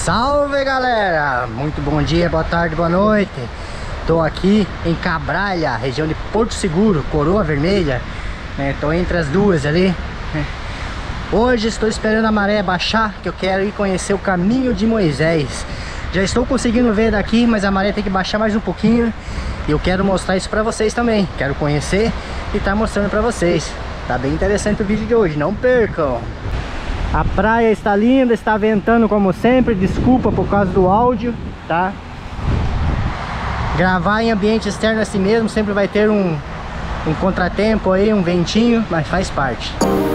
Salve galera, muito bom dia, boa tarde, boa noite. Estou aqui em Cabralha, região de Porto Seguro, Coroa Vermelha, estou entre as duas ali. Hoje estou esperando a maré baixar, que eu quero ir conhecer o caminho de Moisés. Já estou conseguindo ver daqui, mas a maré tem que baixar mais um pouquinho. E eu quero mostrar isso para vocês também. Quero conhecer e tá mostrando para vocês. Tá bem interessante o vídeo de hoje, não percam. A praia está linda, está ventando como sempre. Desculpa por causa do áudio, tá? Gravar em ambiente externo assim mesmo, sempre vai ter um contratempo aí, um ventinho, mas faz parte.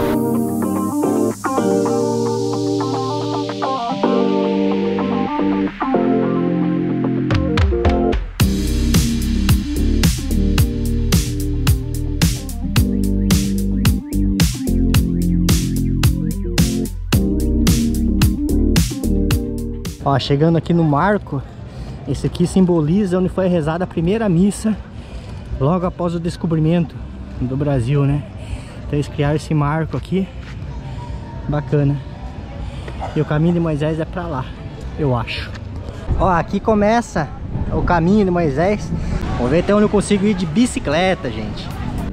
Ó, chegando aqui no marco, esse aqui simboliza onde foi rezada a primeira missa logo após o descobrimento do Brasil, né? Então eles criaram esse marco aqui, bacana. E o caminho de Moisés é pra lá, eu acho. Ó, aqui começa o caminho de Moisés. Vamos ver até onde eu consigo ir de bicicleta, gente.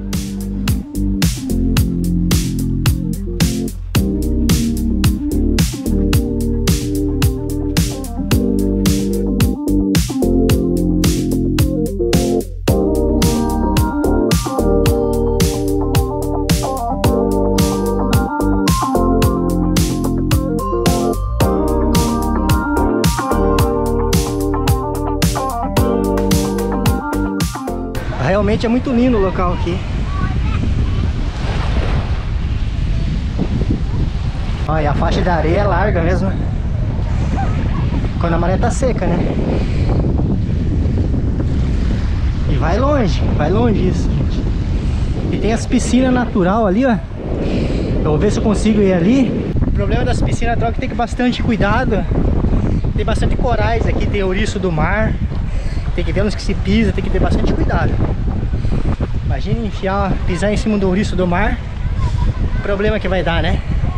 Realmente é muito lindo o local aqui. Olha, a faixa de areia é larga mesmo quando a maré tá seca, né? E vai longe isso, gente. E tem as piscinas natural ali, ó. Eu vou ver se eu consigo ir ali. O problema das piscinas natural é que tem que ter bastante cuidado. Tem bastante corais aqui, tem ouriço do mar. Tem que ver onde que se pisa, tem que ter bastante cuidado. Imagina pisar em cima do ouriço do mar. O problema que vai dar, né?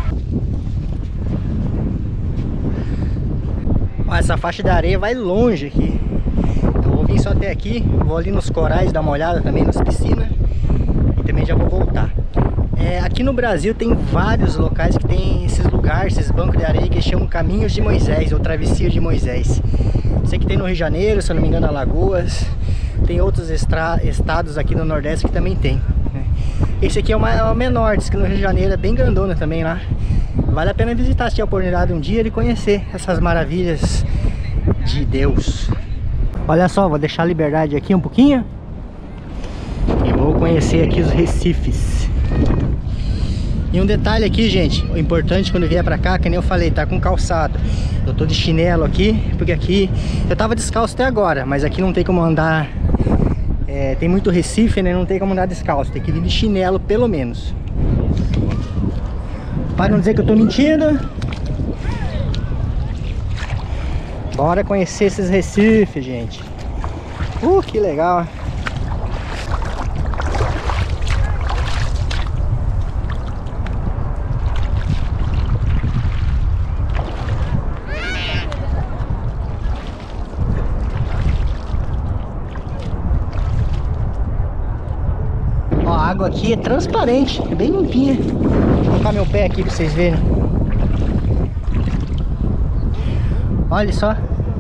Ó, essa faixa de areia vai longe aqui. Eu vou vir só até aqui. Vou ali nos corais dar uma olhada também nas piscinas. E também já vou voltar. Aqui no Brasil tem vários locais que tem esses lugares, esses bancos de areia que chamam Caminhos de Moisés ou Travessia de Moisés. Sei que tem no Rio de Janeiro, se eu não me engano, Alagoas. Tem outros estados aqui no Nordeste que também tem, né? Esse aqui é o menor, diz que no Rio de Janeiro é bem grandona também lá. Vale a pena visitar, se tiver a oportunidade um dia de conhecer essas maravilhas de Deus. Olha só, vou deixar a liberdade aqui um pouquinho e vou conhecer aqui os recifes. E um detalhe aqui, gente, o importante quando vier pra cá, que nem eu falei, tá com calçado. Eu tô de chinelo aqui, porque aqui eu tava descalço até agora, mas aqui não tem como andar, tem muito recife, né? Não tem como andar descalço, tem que vir de chinelo pelo menos. Para não dizer que eu tô mentindo. Bora conhecer esses recifes, gente. Que legal. A água aqui é transparente, é bem limpinha. Vou colocar meu pé aqui pra vocês verem. Olha só.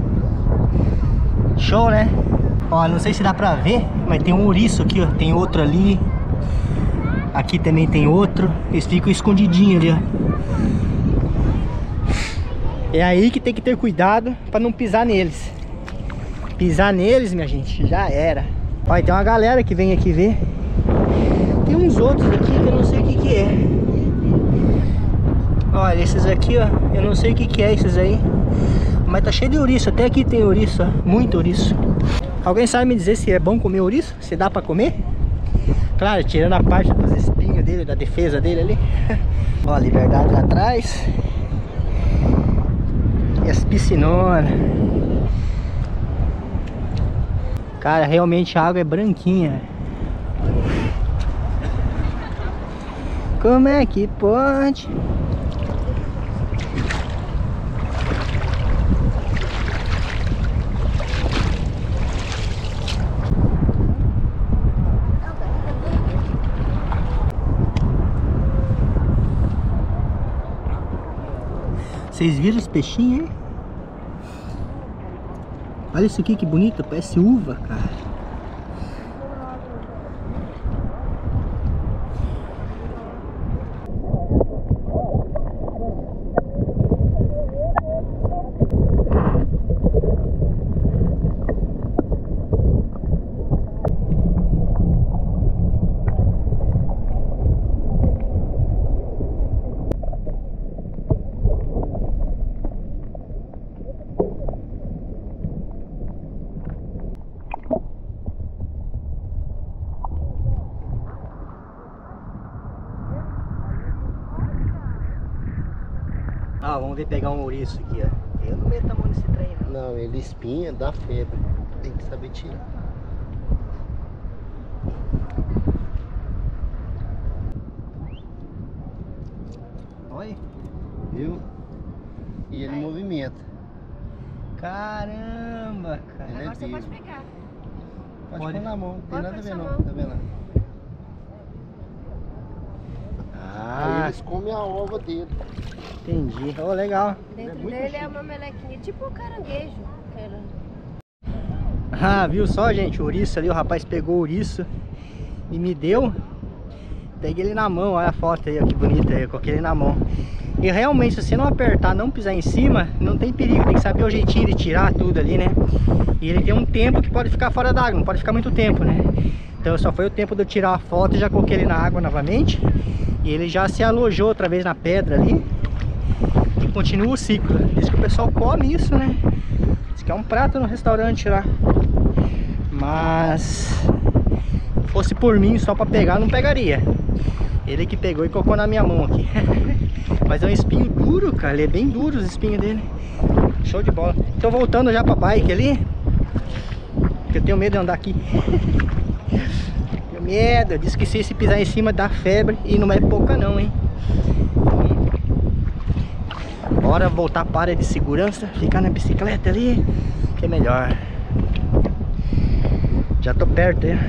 Show, né? Ó, não sei se dá pra ver, mas tem um ouriço aqui, ó. Tem outro ali. Aqui também tem outro. Eles ficam escondidinhos ali, ó. É aí que tem que ter cuidado pra não pisar neles. Pisar neles, minha gente, já era. Ó, tem uma galera que vem aqui ver. Tem uns outros aqui que eu não sei o que é. Olha, esses aqui, ó, eu não sei o que é esses aí. Mas tá cheio de ouriço, até aqui tem ouriço, ó, muito ouriço. Alguém sabe me dizer se é bom comer ouriço? Se dá pra comer? Claro, tirando a parte dos espinhos dele, da defesa dele ali. Ó, a liberdade lá atrás. E as piscinonas. Cara, realmente a água é branquinha. Como é que pode? vocês viram os peixinhos aí? Olha isso aqui que bonito, parece uva, cara. Ah, vamos ver pegar um ouriço aqui, ó. Eu não meto a mão nesse trem, não. Não, ele espinha, dá febre. Tem que saber tirar. Olha. Viu? E ele movimenta. Caramba, cara. Ele Agora você pode pegar. Pode Pode. pôr na mão, não tem Pode nada a pôr ver na não. mão. Tá vendo? Aí Ah, eles comem a ova dele. entendi. Oh, legal. Dentro muito dele chique. é uma melequinha, tipo um caranguejo. Ah, viu só, gente? O ouriço ali, o rapaz pegou o ouriço e me deu. Peguei ele na mão, olha a foto aí, ó, que bonita aí, eu coloquei ele na mão. E realmente, se você não apertar, não pisar em cima, não tem perigo, tem que saber o jeitinho de tirar tudo ali, né? E ele tem um tempo que pode ficar fora d'água, não pode ficar muito tempo, né? Então só foi o tempo de eu tirar a foto e já coloquei ele na água novamente. E ele já se alojou outra vez na pedra ali. E continua o ciclo. Diz que o pessoal come isso, né? Diz que é um prato no restaurante lá. Mas se fosse por mim só pra pegar, não pegaria. Ele que pegou e colocou na minha mão aqui. Mas é um espinho duro, cara. Ele é bem duro os espinhos dele. Show de bola. Tô voltando já pra bike ali, porque eu tenho medo de andar aqui. Tenho medo. Diz que se pisar em cima dá febre. E não é pouca não, hein. Bora voltar para a área de segurança. Ficar na bicicleta ali, que é melhor. Já tô perto aí.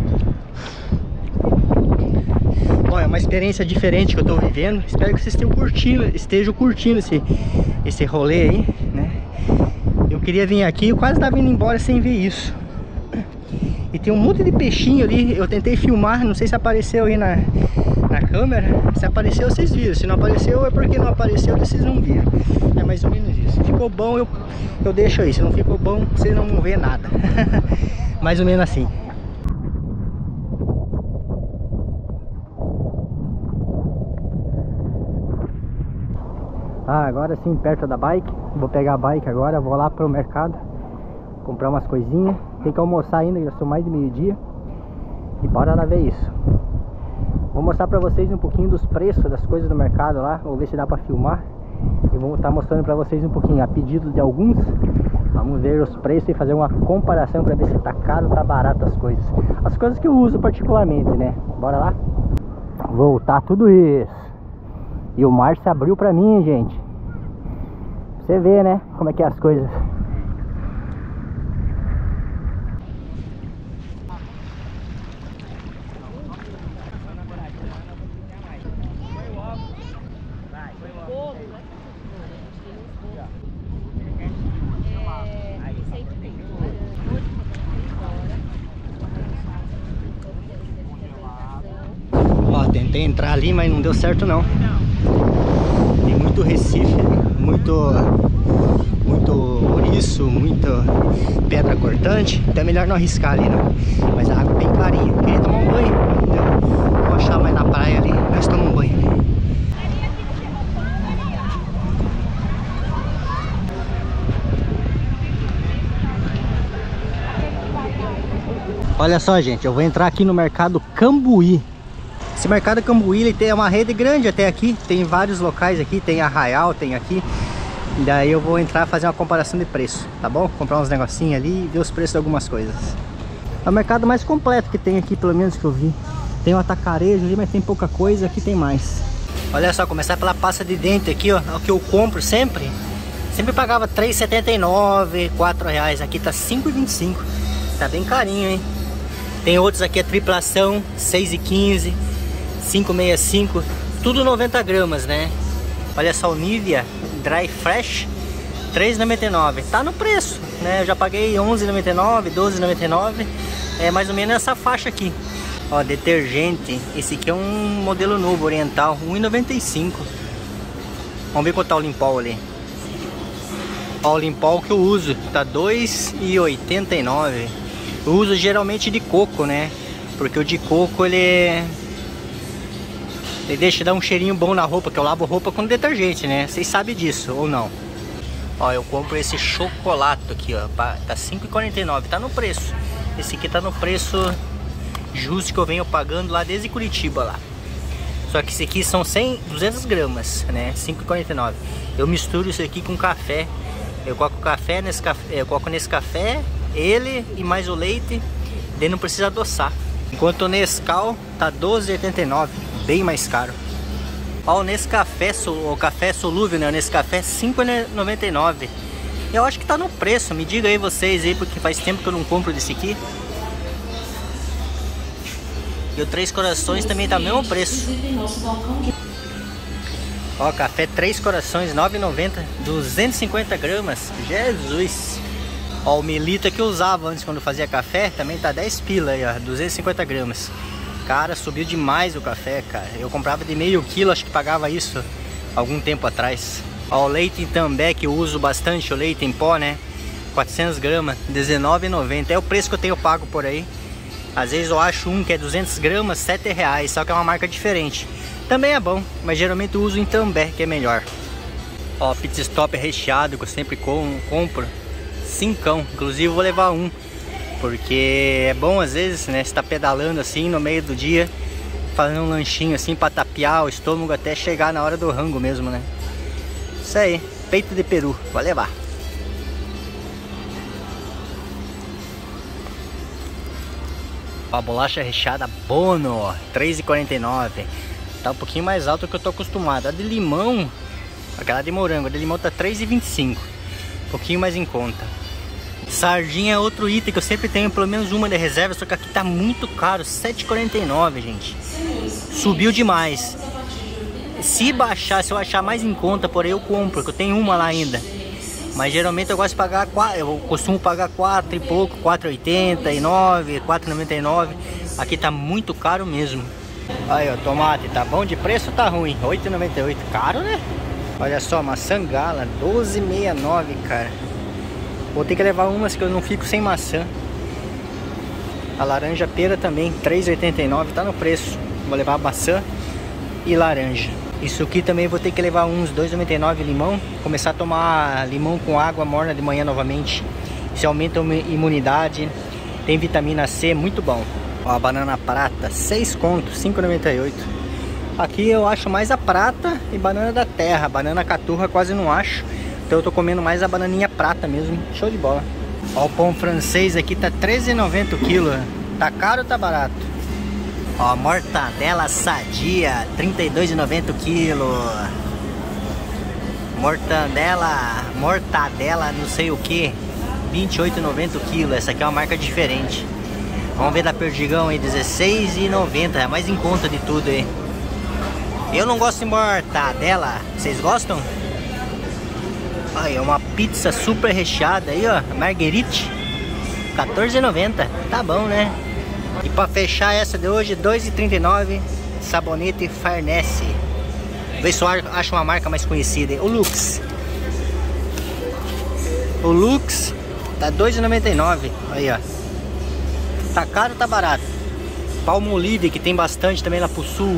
Bom, é uma experiência diferente que eu tô vivendo. Espero que vocês estejam curtindo esse rolê aí, né? Eu queria vir aqui, eu quase tava indo embora sem ver isso. E tem um monte de peixinho ali. Eu tentei filmar, não sei se apareceu aí na câmera. Se apareceu, vocês viram. Se não apareceu, é porque não apareceu, vocês não viram. É mais ou menos isso. Se ficou bom, eu deixo aí. Se não ficou bom, vocês não vão ver nada. Mais ou menos assim. Ah, agora sim, perto da bike. Vou pegar a bike agora, vou lá pro mercado comprar umas coisinhas. Tem que almoçar ainda, já são mais de meio-dia. E bora lá ver isso. Vou mostrar pra vocês um pouquinho dos preços das coisas do mercado lá. Vou ver se dá pra filmar. E vou estar mostrando pra vocês um pouquinho, a pedido de alguns. Vamos ver os preços e fazer uma comparação pra ver se tá caro ou tá barato as coisas. As coisas que eu uso particularmente, né? Bora lá? Voltar tudo isso. E o mar se abriu pra mim, gente. Você vê, né? Como é que é as coisas. Ó, tentei entrar ali, mas não deu certo não. Tem muito recife, muito ouriço, muita pedra cortante. Então é melhor não arriscar ali, não. Mas a água é bem clarinha. Queria tomar um banho, entendeu? Vou achar mais na praia ali, nós tomamos um banho. Olha só, gente, eu vou entrar aqui no mercado Cambuí. Esse mercado Cambuí, ele tem uma rede grande até aqui. Tem vários locais aqui, tem Arraial, tem aqui. E daí eu vou entrar fazer uma comparação de preço, tá bom? Comprar uns negocinhos ali e ver os preços de algumas coisas. É o mercado mais completo que tem aqui, pelo menos que eu vi. Tem um atacarejo ali, mas tem pouca coisa, aqui tem mais. Olha só, começar pela pasta de dente aqui, ó. É o que eu compro sempre. Sempre pagava R$ 3,79, R$ 4,00. Aqui tá R$ 5,25. Tá bem carinho, hein? Tem outros aqui, a triplação, R$ 6,15, R$ 5,65. Tudo 90 gramas, né? Olha só, o Nivea, Dry Fresh, R$3,99. Tá no preço, né? Eu já paguei R$11,99, R$12,99. É mais ou menos essa faixa aqui. Ó, detergente. Esse aqui é um modelo novo, oriental, R$1,95. Vamos ver quanto tá o Limpol ali. Ó, o Limpol que eu uso tá R$2,89. Eu uso geralmente de coco, né? Porque o de coco ele deixa dar um cheirinho bom na roupa, que eu lavo roupa com detergente, né? Vocês sabem disso ou não? Ó, eu compro esse chocolate aqui, ó, tá R$5,49, tá no preço. Esse aqui tá no preço justo que eu venho pagando lá desde Curitiba lá. Só que esse aqui são 200 gramas, né? R$5,49. Eu misturo isso aqui com café. Eu coloco café nesse café, eu coloco nesse café, ele e mais o leite, daí não precisa adoçar. Enquanto o Nescau tá R$12,89, bem mais caro. Ó, o Nescafé, o café solúvel, né? O Nescafé R$5,99. Eu acho que tá no preço, me diga aí vocês aí, porque faz tempo que eu não compro desse aqui. E o Três Corações também tá no mesmo preço. Ó, café Três Corações, R$9,90, 250 gramas. Jesus! Ó, o Melita que eu usava antes quando fazia café, também tá 10 pila aí, ó, 250 gramas. Cara, subiu demais o café, cara. Eu comprava de meio quilo, acho que pagava isso algum tempo atrás. Ó, o leite em També, que eu uso bastante, o leite em pó, né? 400 gramas, R$19,90. É o preço que eu tenho pago por aí. Às vezes eu acho um que é 200 gramas, R$7, só que é uma marca diferente. Também é bom, mas geralmente eu uso em També, que é melhor. Ó, pit stop recheado, que eu sempre compro. 5, inclusive eu vou levar um. Porque é bom às vezes, né? Você tá pedalando assim no meio do dia, fazendo um lanchinho assim pra tapear o estômago até chegar na hora do rango mesmo, né? Isso aí, peito de peru, vou levar. A bolacha recheada Bono, R$3,49. Tá um pouquinho mais alto do que eu tô acostumado. A de limão, aquela de morango, a de limão tá R$3,25. Um pouquinho mais em conta. Sardinha é outro item que eu sempre tenho pelo menos uma de reserva, só que aqui tá muito caro, R$7,49, gente. Subiu demais. Se baixar, se eu achar mais em conta, porém eu compro, porque eu tenho uma lá ainda. Mas geralmente eu gosto de pagar 4, eu costumo pagar 4 e pouco, R$4,89, R$4,99. Aqui tá muito caro mesmo. Aí, ó, tomate, tá bom de preço ou tá ruim? R$8,98, caro, né? Olha só, maçã gala, R$12,69, cara. Vou ter que levar umas que eu não fico sem maçã. A laranja pera também, R$3,89, tá no preço. Vou levar maçã e laranja. Isso aqui também vou ter que levar uns, R$2,99 limão. Começar a tomar limão com água morna de manhã novamente. Isso aumenta a imunidade. Tem vitamina C, muito bom. Ó, a banana prata, 6 contos, R$5,98. Aqui eu acho mais a prata e banana da terra. Banana caturra quase não acho. Então eu tô comendo mais a bananinha prata mesmo. Show de bola. Ó, o pão francês aqui tá R$13,90 o quilo. Tá caro ou tá barato? Ó, mortadela sadia, R$32,90 o quilo. Mortadela não sei o que, R$28,90 o quilo. Essa aqui é uma marca diferente. Vamos ver da Perdigão aí, R$16,90. É mais em conta de tudo aí. Eu não gosto de mortadela. Vocês gostam? Aí, é uma pizza super recheada aí, ó, Marguerite, R$14,90. Tá bom, né? E pra fechar essa de hoje, R$2,39, sabonete Farnese. Vê se eu acho uma marca mais conhecida. O Lux. O Lux tá R$2,99. Aí, ó. Tá caro ou tá barato? Palmolive, que tem bastante também lá pro sul,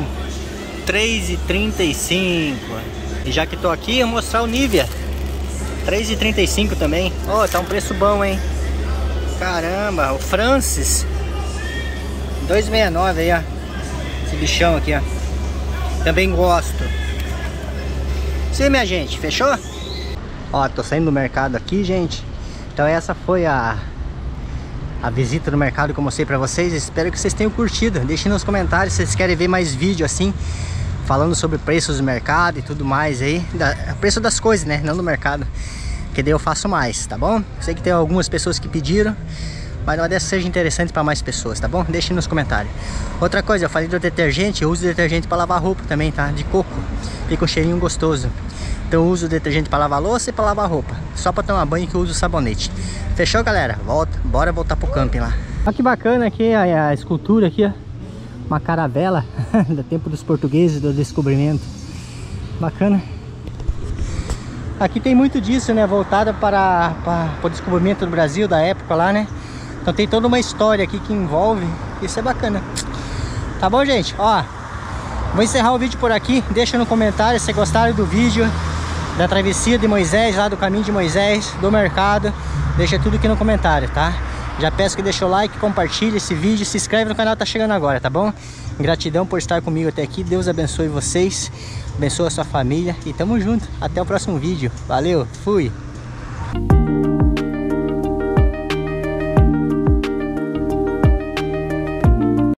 R$3,35. E já que tô aqui, eu vou mostrar o Nivea, R$3,35 também. Ó, tá um preço bom, hein? Caramba, o Francis, R$2,69 aí, ó. Esse bichão aqui, ó. Também gosto. Sim, minha gente, fechou? Ó, tô saindo do mercado aqui, gente. Então essa foi a visita no mercado que eu mostrei pra vocês. Espero que vocês tenham curtido. Deixem nos comentários se vocês querem ver mais vídeo assim, falando sobre preços do mercado e tudo mais aí. Preço das coisas, né? Não do mercado. Que daí eu faço mais, tá bom? Sei que tem algumas pessoas que pediram. mas uma dessas seja interessante para mais pessoas, tá bom? Deixe nos comentários. Outra coisa, eu falei do detergente, eu uso detergente para lavar roupa também, tá? De coco, fica um cheirinho gostoso. Então eu uso detergente para lavar louça e para lavar roupa. Só para tomar banho que eu uso sabonete. Fechou, galera? Bora voltar pro camping lá. Olha que bacana aqui a escultura aqui, ó. Uma caravela do tempo dos portugueses, do descobrimento. Bacana. Aqui tem muito disso, né? Voltada para o descobrimento do Brasil, da época lá, né? Então tem toda uma história aqui que envolve. Isso é bacana. Tá bom, gente? Ó, vou encerrar o vídeo por aqui. Deixa no comentário se gostaram do vídeo, da travessia de Moisés, lá do caminho de Moisés, do mercado. Deixa tudo aqui no comentário, tá? Já peço que deixe o like, compartilhe esse vídeo, se inscreve no canal, tá chegando agora, tá bom? Gratidão por estar comigo até aqui. Deus abençoe vocês, abençoe a sua família e tamo junto. Até o próximo vídeo. Valeu, fui!